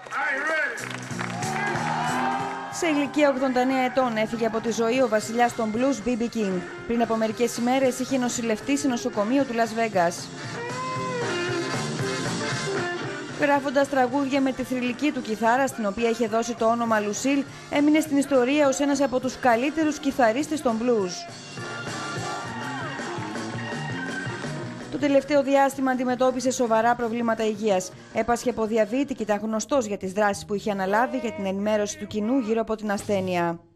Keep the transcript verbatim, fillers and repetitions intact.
Σε ηλικία ογδόντα εννέα ετών έφυγε από τη ζωή ο βασιλιάς των blues μπι μπι King. Πριν από μερικές ημέρες είχε νοσηλευτεί σε νοσοκομείο του Las Vegas. Γράφοντας τραγούδια με τη θρυλική του κιθάρα, στην οποία είχε δώσει το όνομα Lucille, έμεινε στην ιστορία ως ένας από τους καλύτερους κιθαρίστες των blues. Το τελευταίο διάστημα αντιμετώπισε σοβαρά προβλήματα υγείας. Έπασχε από διαβήτη και ήταν γνωστός για τις δράσεις που είχε αναλάβει για την ενημέρωση του κοινού γύρω από την ασθένεια.